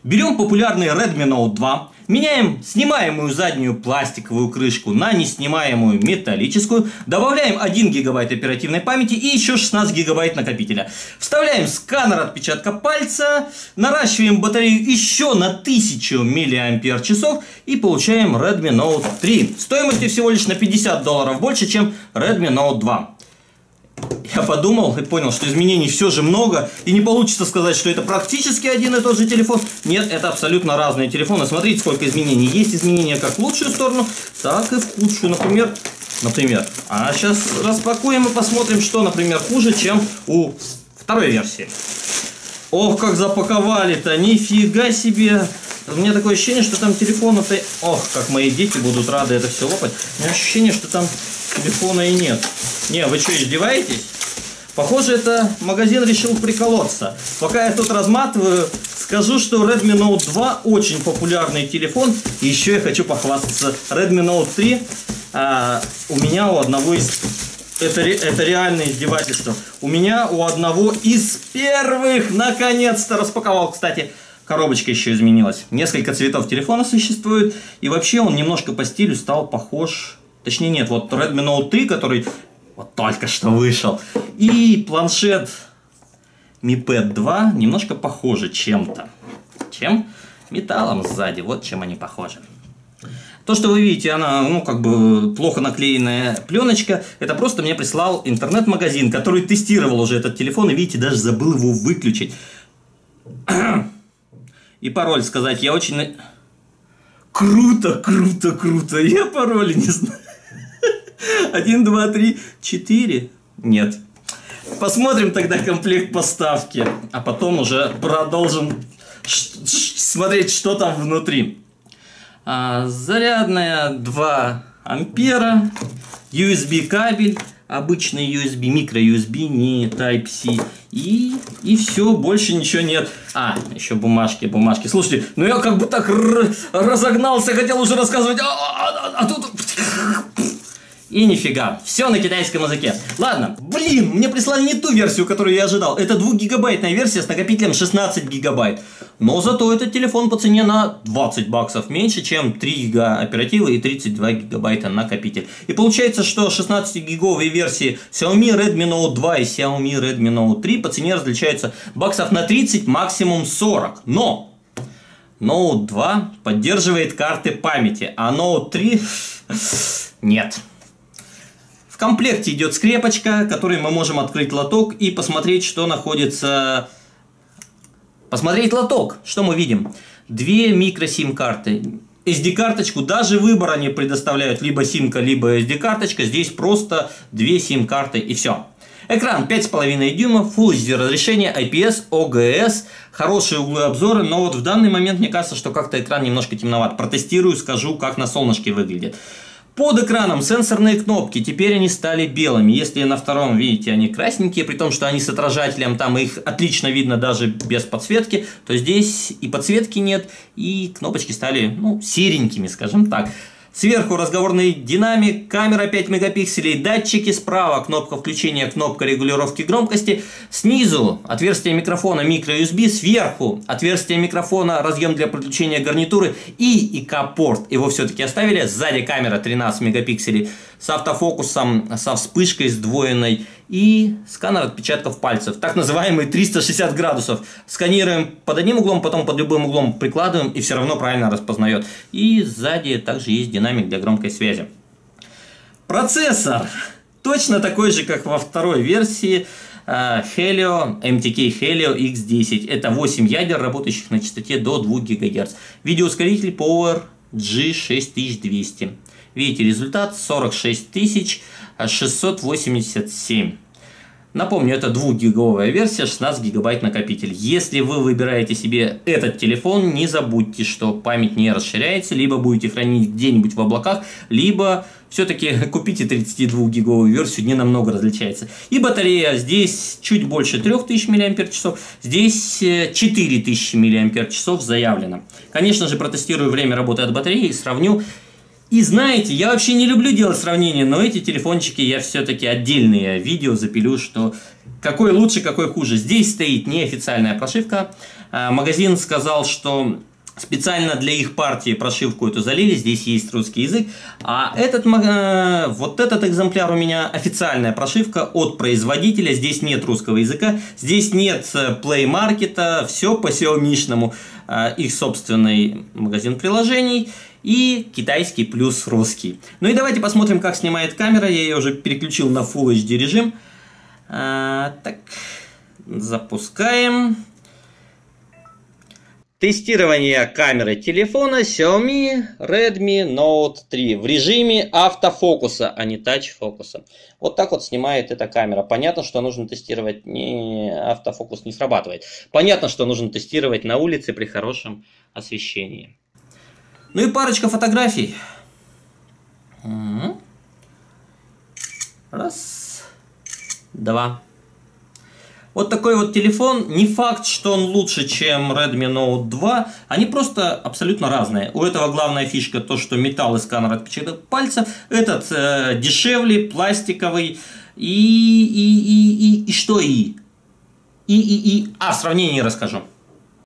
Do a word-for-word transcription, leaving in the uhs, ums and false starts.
Берем популярный Redmi Note два, меняем снимаемую заднюю пластиковую крышку на неснимаемую металлическую, добавляем один гигабайт оперативной памяти и еще шестнадцать гигабайт накопителя. Вставляем сканер отпечатка пальца, наращиваем батарею еще на тысячу миллиампер-часов и получаем Redmi Note три. Стоимостью всего лишь на пятьдесят долларов больше, чем Redmi Note два. Я подумал и понял, что изменений все же много, и не получится сказать, что это практически один и тот же телефон. Нет, это абсолютно разные телефоны. Смотрите, сколько изменений. Есть изменения как в лучшую сторону, так и в худшую. Например, например. А сейчас распакуем и посмотрим, что, например, хуже, чем у второй версии. Ох, как запаковали-то, нифига себе. У меня такое ощущение, что там телефона-то... Ох, как мои дети будут рады это все лопать. У меня ощущение, что там телефона и нет. Не, вы что, издеваетесь? Похоже, это магазин решил приколоться. Пока я тут разматываю, скажу, что Redmi Note два очень популярный телефон. И еще я хочу похвастаться. Redmi Note три а, у меня у одного из... Это, это реальное издевательство. У меня у одного из первых наконец-то распаковал, кстати. Коробочка еще изменилась. Несколько цветов телефона существует. И вообще он немножко по стилю стал похож. Точнее нет, вот Redmi Note три, который вот только что вышел. И планшет Mi Pad два немножко похожи чем-то. Чем? Металлом сзади. Вот чем они похожи. То, что вы видите, она, ну, как бы плохо наклеенная пленочка, это просто мне прислал интернет-магазин, который тестировал уже этот телефон. И видите, даже забыл его выключить. И пароль сказать, я очень... Круто, круто, круто. Я пароли не знаю. Один, два, три, четыре. Нет. Посмотрим тогда комплект поставки. А потом уже продолжим смотреть, что там внутри. А, зарядная два ампера. ю эс би кабель. Обычный ю эс би, микро ю эс би, не Type-C. И, и все, больше ничего нет. А, еще бумажки, бумажки. Слушайте, ну я как бы так разогнался, хотел уже рассказывать. А, а, а, а тут... И нифига, все на китайском языке. Ладно, блин, мне прислали не ту версию, которую я ожидал. Это двухгигабайтная версия с накопителем шестнадцать гигабайт. Но зато этот телефон по цене на двадцать баксов меньше, чем три гига оперативы и тридцать два гигабайта накопитель. И получается, что шестнадцатигиговые версии Xiaomi Redmi Note два и Xiaomi Redmi Note три по цене различаются баксов на тридцать, максимум сорок. Но Note два поддерживает карты памяти, а Note три нет. В комплекте идет скрепочка, которой мы можем открыть лоток и посмотреть, что находится... Посмотреть лоток. Что мы видим? Две микро-сим-карты. эс ди-карточку даже выбора не предоставляют. Либо симка, либо эс ди-карточка. Здесь просто две сим-карты и все. Экран пять с половиной дюймов, Full эйч ди разрешение, ай пи эс, о джи эс. Хорошие углы обзора, но вот в данный момент мне кажется, что как-то экран немножко темноват. Протестирую, скажу, как на солнышке выглядит. Под экраном сенсорные кнопки, теперь они стали белыми. Если на втором, видите, они красненькие, при том, что они с отражателем, там их отлично видно даже без подсветки, то здесь и подсветки нет, и кнопочки стали, ну, серенькими, скажем так. Сверху разговорный динамик, камера пять мегапикселей, датчики, справа кнопка включения, кнопка регулировки громкости, снизу отверстие микрофона микро ю эс би, сверху отверстие микрофона, разъем для подключения гарнитуры и ай си-порт. Его все-таки оставили, сзади камера тринадцать мегапикселей с автофокусом, со вспышкой сдвоенной и сканер отпечатков пальцев, так называемый триста шестьдесят градусов. Сканируем под одним углом, потом под любым углом прикладываем и все равно правильно распознает. И сзади также есть динамик для громкой связи. Процессор точно такой же, как во второй версии Helio, эм ти кей Helio икс десять. Это восемь ядер, работающих на частоте до двух гигагерц. Видеоускоритель Power джи шесть тысяч двести. Видите, результат сорок шесть тысяч шестьсот восемьдесят семь. Напомню, это двухгиговая версия, шестнадцать гигабайт накопитель. Если вы выбираете себе этот телефон, не забудьте, что память не расширяется, либо будете хранить где-нибудь в облаках, либо все-таки купите тридцатидвухгиговую версию, не намного различается. И батарея здесь чуть больше трёх тысяч миллиампер-часов, здесь четыре тысячи миллиампер-часов заявлено. Конечно же, протестирую время работы от батареи и сравню. И знаете, я вообще не люблю делать сравнения, но эти телефончики я все-таки отдельные видео запилю, что какой лучше, какой хуже. Здесь стоит неофициальная прошивка, Магазин сказал, что специально для их партии прошивку эту залили, здесь есть русский язык. А этот, вот этот экземпляр у меня официальная прошивка от производителя, здесь нет русского языка, здесь нет Play Market, все по сяомишному, их собственный магазин приложений и китайский плюс русский. Ну и давайте посмотрим, как снимает камера, я ее уже переключил на Full эйч ди режим. А, так, запускаем. Тестирование камеры телефона Xiaomi Redmi Note три в режиме автофокуса, а не тач-фокуса. Вот так вот снимает эта камера. Понятно, что нужно тестировать, не автофокус не срабатывает. Понятно, что нужно тестировать на улице при хорошем освещении. Ну и парочка фотографий. Раз, два. Вот такой вот телефон, не факт, что он лучше, чем Redmi Note два, они просто абсолютно разные. У этого главная фишка то, что металл и сканер отпечаток пальцев, этот э, дешевле, пластиковый, и, и, и, и, и что и? И, и, и, а, в сравнении расскажу.